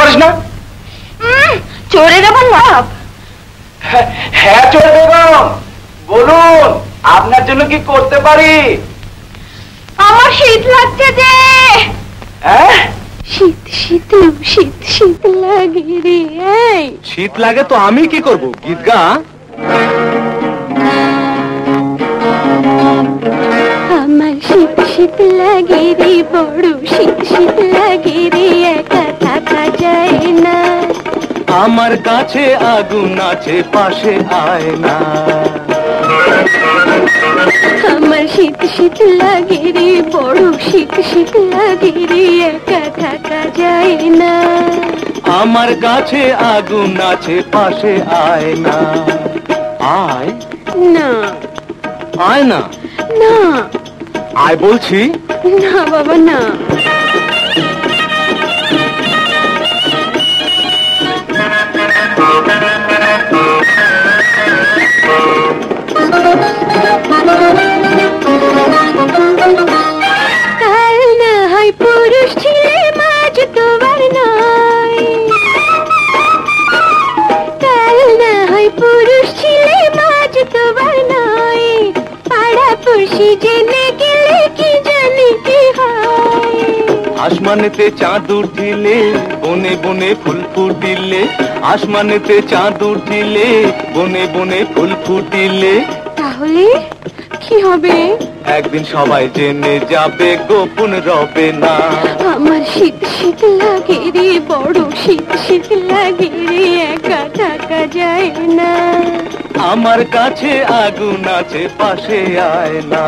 পারিস না? চোরের আবার লাভ? হ্যাঁ চোর বেগম, বলুন আপনার জন্য কি করতে পারি? আমার শীত লাগছে যে। হ্যাঁ, শীত শীত শীত শীত লাগে রে। শীত লাগে তো আমি কি করব? গীত গা। আমার শীত শীত লাগে রে, বড় শীত শীত লাগে রে, একা থাকা যায় না। আমার কাছে আগুন আছে, পাশে আয় না। আমার শীত শীত লাগে রে, বড় শীত শীত লাগে রে, একা থাকা যায় না। আমার কাছে আগুন আছে, পাশে আয় না। আয় না। আয় না। না। আয় বলছি। না বাবা না। কাল না হয় পুরুষ ছিলে, মাঝ তোমার নয়। কাল না হয় পুরুষ ছিলে, মাঝ তোমার নয়। পাড়া পড়শি জেনে গেলে কি জানি কি হয়। আসমানেতে চাঁদ উঠিলে, বনে বনে ফুল ফুটিলে। আসমানেতে চাঁদ উঠিলে, বনে বনে ফুল ফুটিলে। তাহলে কি হবে? একদিন সবাই জেনে যাবে, গোপন রবে না। আমার শীত শীত লাগে রে, বড় শীত শীত লাগে রে, একা থাকা যায় না। আমার কাছে আগুন আছে, পাশে আয় না।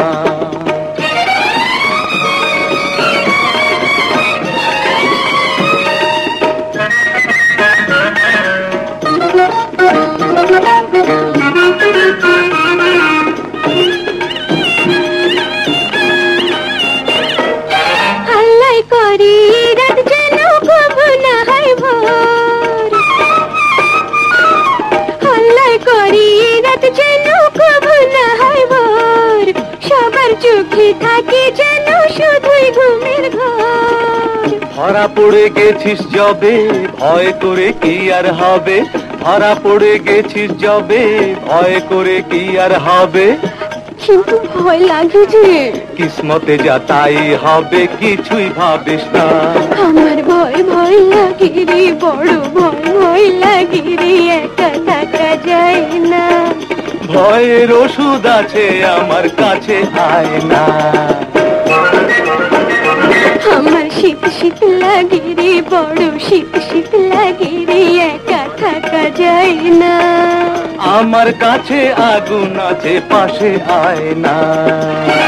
হাল্লাই করি রাত যেন কবু না হয় ভোর। হাল্লাই করি রাত যেন কবু না হয় ভোর। সবার চোখে থাকে যেন শুধুই ঘুমের ঘর। ধরা পড়ে গেছিস যবে, ভয় করে কি আর হবে? ধরা পড়ে গেছিস যবে, ভয় করে কি আর হবে? কিন্তু ভয় লাগে যে। কিসমতে যা তাই হবে, কিছুই ভাবিস না। আমার ভয় ভয় লাগে রে, বড় ভয় ভয় লাগে রে, একা থাকা যায় না। ভয়ের ওষুধ আছে আমার কাছে, আয় না। আমার শীত শীত লাগে রে, বড় শীত শীত লাগে রে, একা থাকা যায় না। আমার কাছে আগুন আছে, পাশে আয় না।